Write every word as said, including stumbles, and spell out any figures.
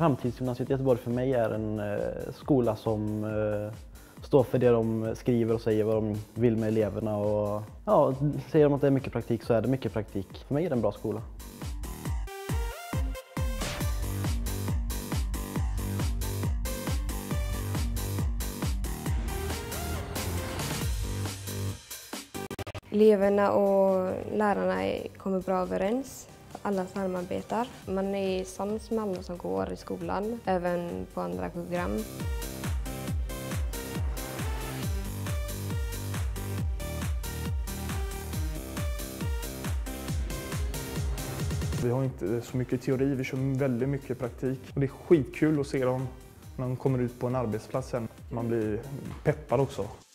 Framtidsgymnasiet i Göteborg för mig är en skola som står för det de skriver och säger vad de vill med eleverna. Och, ja, säger de att det är mycket praktik så är det mycket praktik. För mig är det en bra skola. Eleverna och lärarna kommer bra överens. Alla samarbetar. Man är sams med alla som går i skolan, även på andra program. Vi har inte så mycket teori, vi kör väldigt mycket praktik. Och det är skitkul att se dem när de kommer ut på en arbetsplats sen. Man blir peppad också.